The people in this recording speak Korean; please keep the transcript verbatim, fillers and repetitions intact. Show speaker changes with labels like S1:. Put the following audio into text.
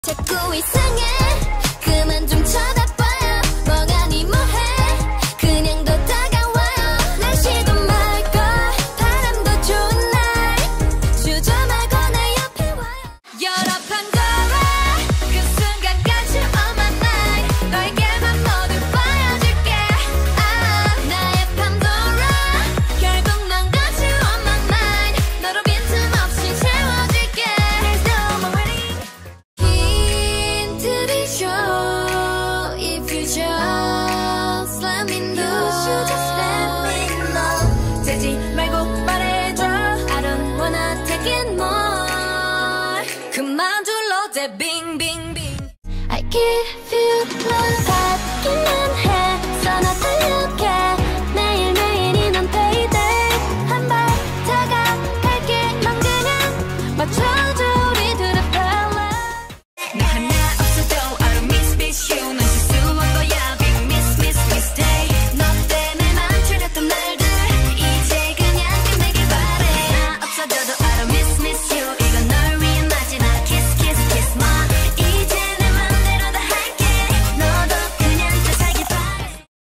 S1: 자꾸 이상해 그만 좀 쳐다봐요 멍하니 뭐해 그냥 더 다가와요 날씨도 맑고 바람도 좋은 날 주저 말고 내 옆에 와요 열어 판도라 그 순간까지 on my mind 너에게만 모두 보여줄게 아 나의 판도라 결국 넌 다시 on my mind 너로 빈틈없이 채워줄게 There's no more waiting 힌트를 줘 if you just let me know you just let me know 재지 말고 말해줘 I don't wanna take it more 그만 둘러 대 빙빙빙 I give you love 받기만 해